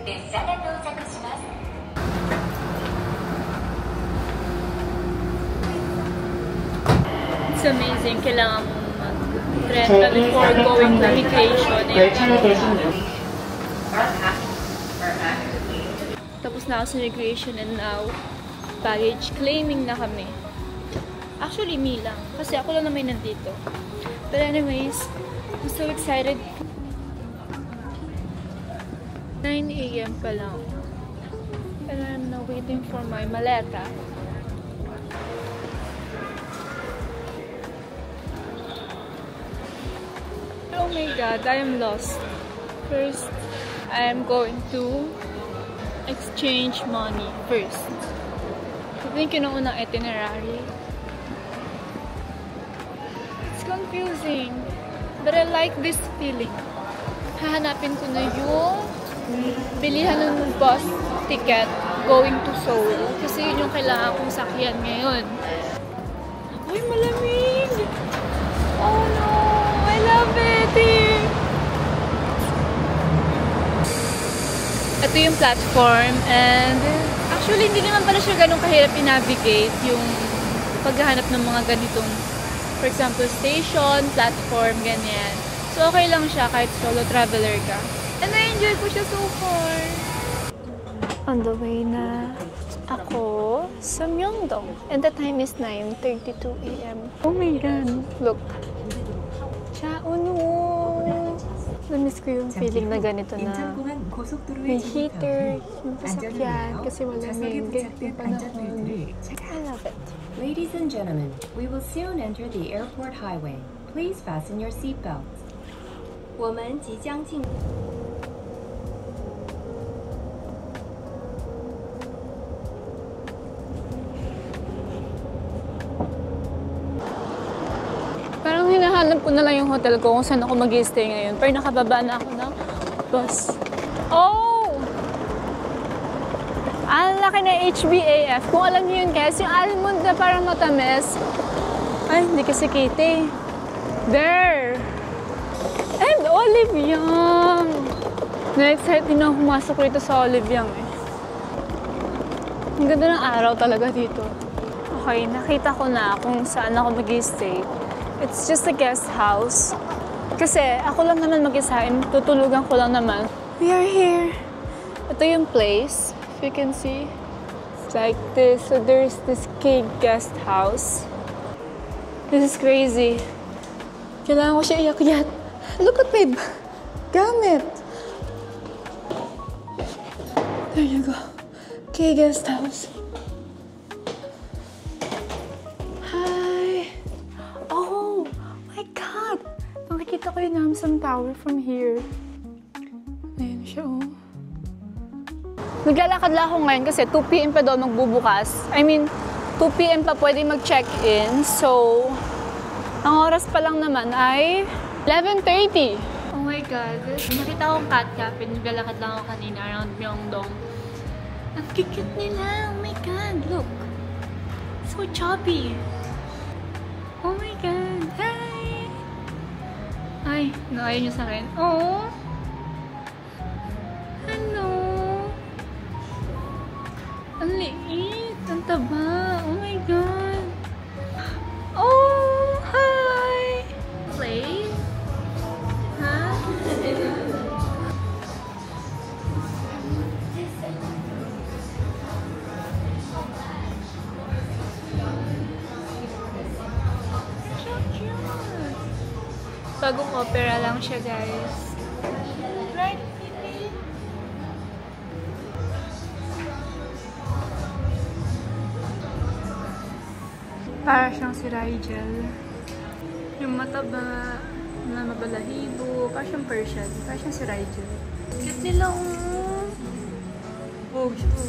It's amazing. Kailangan mo mag-rent before going to immigration. Tapos na ako sa immigration and now baggage claiming na kami. Actually, me lang. Kasi ako lang naman nandito. But anyways, I'm so excited. 9 AM pa lang. And I'm now waiting for my maleta. Oh my god, I am lost. First, I am going to exchange money first. I think yun ang unang itinerary. It's confusing. But I like this feeling. Hahanapin ko na yung bilihan ng bus ticket going to Seoul. Kasi yun yung kailangan kong sakyan ngayon. Uy, malamig! Oh no! I love it here! Ito yung platform and actually hindi naman pala siya ganun kahirap i-navigate yung paghahanap ng mga ganitong, for example, station, platform, ganyan. So okay lang siya kahit solo traveler ka. And I-enjoy ko siya so far. On the way na ako sa Myeongdong. And the time is 9:32 AM. Oh my god. Look. Chao no. Namiss ko yung feeling na ganito na may heater yung pasakyan kasi malamig yung panahon. I love it. Ladies and gentlemen, we will soon enter the airport highway. Please fasten your seatbelts. 我们即将进 Parang hinahanap ko na lang yung hotel ko kung saan ako mag-i-stay ngayon. Pero nakababa na ako ng bus. Oh! Ang laki na HBAF. Kung alam niyo yun guys, yung almond na parang matamis. Ay, hindi kasi Kitty. There! And Olive Young! Na-excite din ako pumasok rito sa Olive Young eh. Ang ganda ng araw talaga dito. Okay, nakita ko na kung saan ako mag-i-stay. It's just a guest house. Kasi ako lang naman mag-isain, tutulugan ko lang naman. We are here. Ito yung place, if you can see. It's like this. So there's this K guest house. This is crazy. Kailangan ko siya iakyat. Look at babe. Gamit. There you go. K guest house. Nakikita ko yung Namsan Tower from here. Ayan siya, oh. Naglalakad lang ako ngayon kasi 2 PM pa daw magbubukas. I mean, 2 PM pa pwede mag-check-in. So, ang oras pa lang naman ay 11:30. Oh my God. Nakita akong cat cafe. Naglalakad lang ako kanina around Myeongdong. Ang cute nila. Oh my God. Look. So chubby. Oh my God. Hi! Ay, ayaw niyo sa akin. Oh! Hello! Ang liit! Ang taba! Oh my God! Oh! Hi! Play? Ha? Bagong opera lang siya, guys. Right, Kitty? Para siyang si Rigel. Yung mataba na mabalahibo. Para siyang Persian. Para siyang si Rigel. Cute nila, oh. Oh,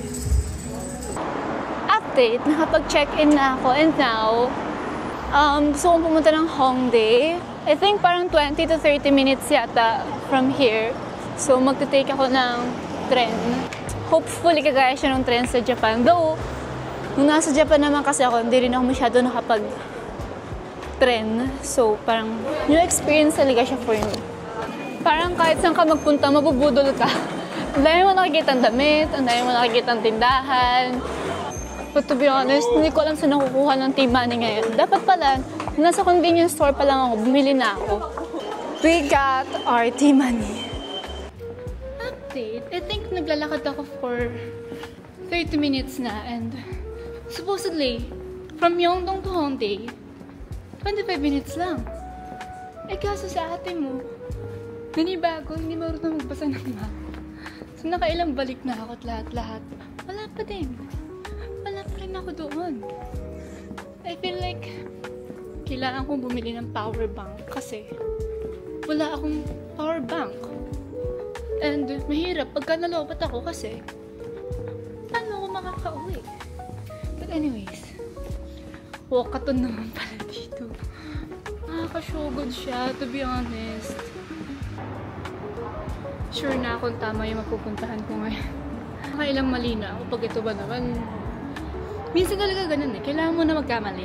update. Nakapag-check-in na ako. And now, gusto kong pumunta ng Hongdae. I think parang 20 to 30 minutes yata from here. So, magte-take ako ng tren. Hopefully, kagaya siya ng tren sa Japan. Though, nung nasa Japan naman kasi ako, hindi rin ako masyado nakapag-tren. So, parang new experience talaga siya for me. Parang kahit saan ka magpunta, mabubudol ka. Ang dami mo nakikita ang damit, ang dami mo nakikita ang tindahan. But to be honest, hindi ko alam saan nakukuha ng tea money ngayon. Dapat pala, nasa convenience store pa lang ako, bumili na ako. We got our tea money. Update, I think naglalakad ako for 30 minutes na and supposedly, from Yeongdong to Hongdae, 25 minutes lang. Eh kaso sa ate mo, nanibago, hindi marunong magbasa ng map. So nakailang balik na ako at lahat-lahat. Wala pa din. Wala pa rin ako doon. I feel like kailangan kong bumili ng power bank kasi wala akong power bank. And mahirap pagka nalobat ako kasi paano ako makakauwi? But anyways, walkathon naman pala dito. Nakaka-showgood siya, to be honest. Sure na kung tama yung mapupuntahan ko ngayon. Nakailang mali na ako pag ito ba naman. Minsan talaga ganun eh. Kailangan mo na magkamali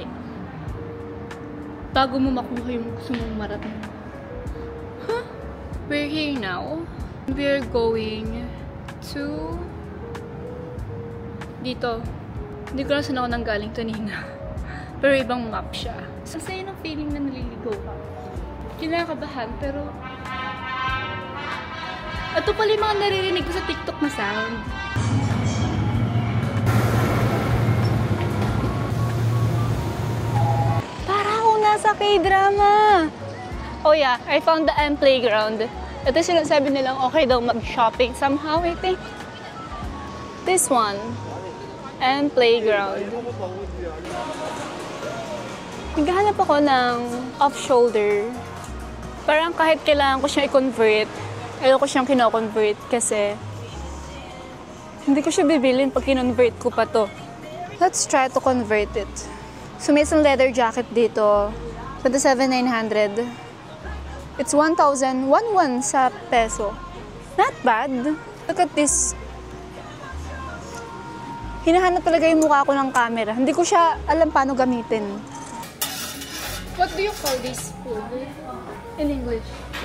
bago mo makuha yung gusto mong marating. Huh? We're here now. We're going to dito. Hindi ko lang saan ako nanggaling kanina. Pero ibang map siya. So, sa'yo ng feeling na naliligo ka. Kinakabahan, pero ito pala yung mga naririnig ko sa TikTok na sound. Para akong nasa K-drama! Oh yeah, I found the M Playground. Ito sinasabi nilang okay daw mag-shopping somehow, I think. This one. M Playground. Naghahanap ako ng off-shoulder. Parang kahit kailangan ko siyang i-convert, ayoko siyang kino-convert kasi hindi ko siya bibilin pag kinonvert ko pa to. Let's try to convert it. So may isang leather jacket dito. 27,900. It's 1,011 sa peso. Not bad. Look at this. Hinahanap talaga yung mukha ko ng camera. Hindi ko siya alam paano gamitin. What do you call this food? In English?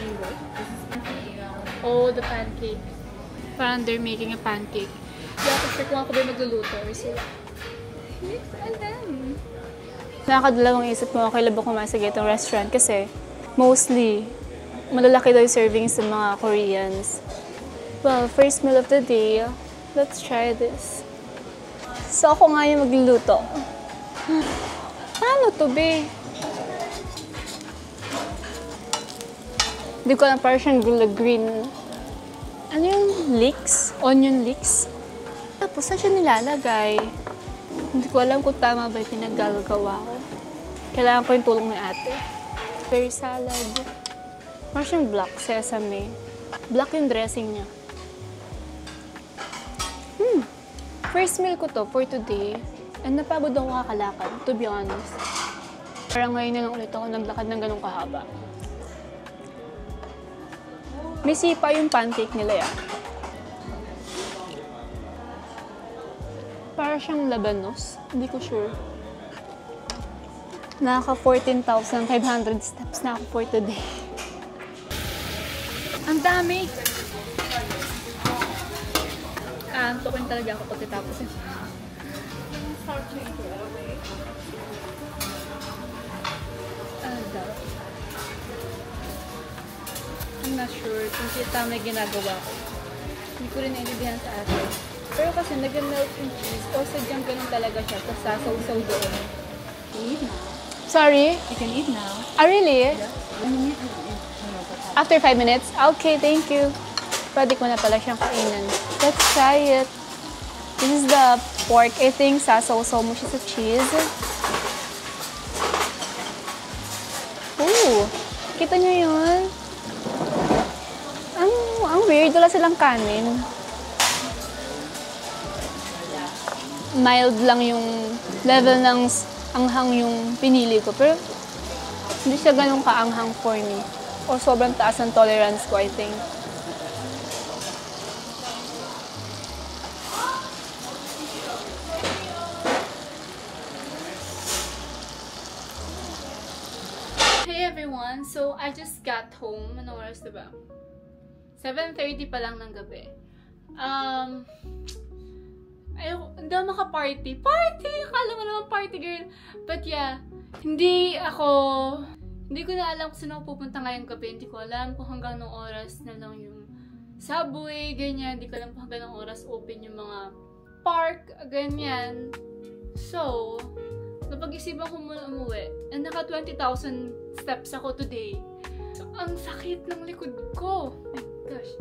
Oh, the pancake. Parang they're making a pancake. Hindi ako sure kung ako ba magluluto or sila. And then, nakakadalawang isip mo, okay lang ba kumain sa ganitong restaurant kasi mostly, malalaki daw yung servings sa mga Koreans. Well, first meal of the day, let's try this. So ako nga yung magluluto. Ano to, be? Hindi ko alam, parang siyang green. Ano yung leeks? Onion leeks? Tapos, saan siya nilalagay? Hindi ko alam kung tama ba yung pinaggagawa ko. Kailangan ko yung tulong ni ate. Very salad. Parang siyang black sesame. Black yung dressing niya. First meal ko to for today. And napagod ako kakalakad, to be honest. Parang ngayon na lang ulit ako naglakad ng ganong kahaba. May sipa yung pancake nila yan. Para siyang labanos. Hindi ko sure. Naka 14,500 steps na ako for today. Ang dami! Kaantokin talaga ako pagkatapos yun. I'm not sure kung tama yung ginagawa ko. Hindi ko rin naiintindihan sa atin. Pero kasi nag-melt yung cheese o sadyang ganun talaga siya tapos sasaw-saw doon. Eat now. Sorry? You can eat now. Ah, really? Yeah. After 5 minutes? Okay, thank you. Pwede ko na pala siyang kainan. Let's try it. This is the pork. I think sasaw-saw mo siya sa cheese. Ooh! Kita niyo yun? Ang weird. Wala silang kanin. Mild lang yung level ng anghang yung pinili ko. Pero hindi siya ganun kaanghang for me. O sobrang taas ng tolerance ko, I think. Hey everyone! So, I just got home. Anong oras na ba? 7:30 pa lang ng gabi. Ayoko, hindi ako maka-party. Party! Akala mo naman party girl. But yeah, hindi ko na alam kung saan ako pupunta ngayong gabi. Hindi ko alam kung hanggang nung oras na lang yung subway, ganyan. Hindi ko alam kung hanggang nung oras open yung mga park, ganyan. So, napag-isipan ko muna umuwi. And naka 20,000 steps ako today. So, ang sakit ng likod ko. Oh my gosh.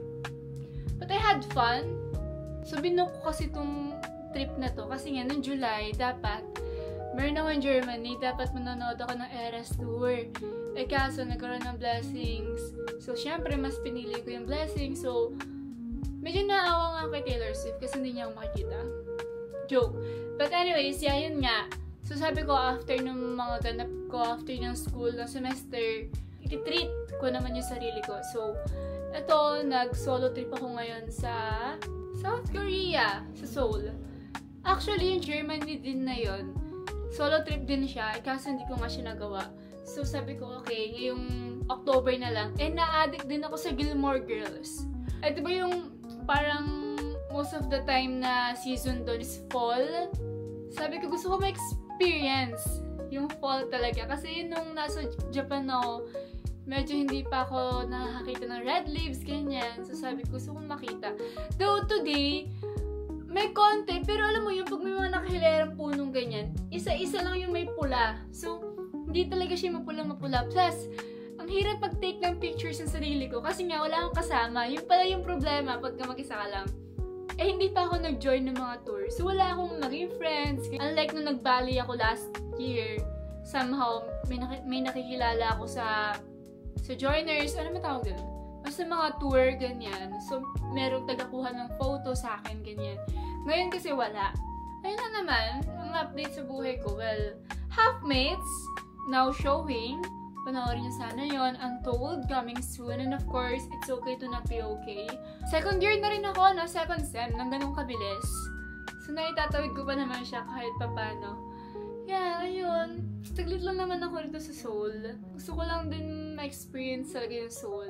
But I had fun. So, binook ko kasi itong trip na to. Kasi nga, noong July, dapat, meron ako in Germany, dapat manonood ako ng Eras Tour. Eh, kaso, nagkaroon ng blessings. So, syempre, mas pinili ko yung blessings. So, medyo naawa nga kay Taylor Swift kasi hindi niya ako makikita. Joke. But anyways, yeah, yun nga. So, sabi ko, after ng mga ganap ko, after ng school, ng semester, i-treat ko naman yung sarili ko. So, eto, nag-solo trip ako ngayon sa South Korea, sa Seoul. Actually, yung Germany din na yun, solo trip din siya, kaso hindi ko nga siya nagawa. So, sabi ko, okay, ngayong October na lang. Eh, na-addict din ako sa Gilmore Girls. Eh, diba yung parang most of the time na season doon is fall? Sabi ko, gusto ko ma-experience yung fall talaga. Kasi nung nasa Japan ako, medyo hindi pa ako nakakita ng red leaves, ganyan. So, sabi ko, gusto kong makita. Though today, may konti, pero alam mo yung pag may mga nakahilerang punong ganyan, isa-isa lang yung may pula. So, hindi talaga siya mapula-mapula. Plus, ang hirap pag-take ng pictures ng sarili ko kasi nga wala akong kasama. Yun pala yung problema pagka mag-isa ka lang. Eh, hindi pa ako nag-join ng mga tour. So, wala akong maging friends. Unlike nung nag-Bali ako last year, somehow, may nakikilala ako sa joiners, ano matawag doon? Basta mga tour, ganyan. So, merong tagakuha ng photo sa akin, ganyan. Ngayon kasi wala. Ayun na naman, ang update sa buhay ko. Well, Halfmates, now showing. Panoorin niyo sana yon. Untold, coming soon. And of course, It's Okay to Not Be Okay. Second year na rin ako, no? Second sem, nang ganun kabilis. So, naitatawid ko pa naman siya kahit papano. Yeah, ayun. Taglit lang naman ako dito sa Seoul. Gusto ko lang din ma-experience talaga yung Seoul.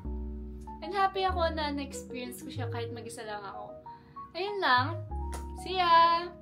And happy ako na na-experience ko siya kahit mag-isa lang ako. Ayun lang. See ya!